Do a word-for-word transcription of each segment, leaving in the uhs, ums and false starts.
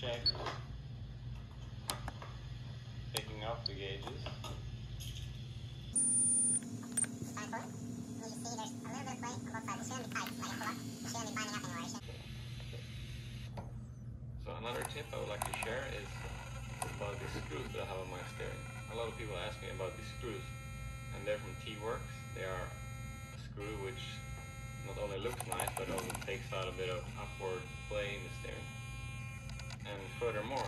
check taking off the gauges. So another tip I would like to share is about these screws that I have on my steering. A lot of people ask me about these screws, and they're from T-Works. They are a screw which not only looks nice, but also takes out a bit of upward play in the steering. And furthermore,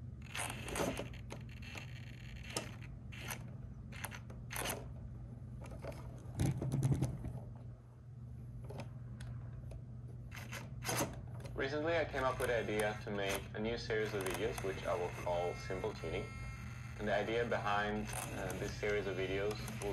recently I came up with the idea to make a new series of videos which I will call Simple Tuning. And the idea behind uh, this series of videos will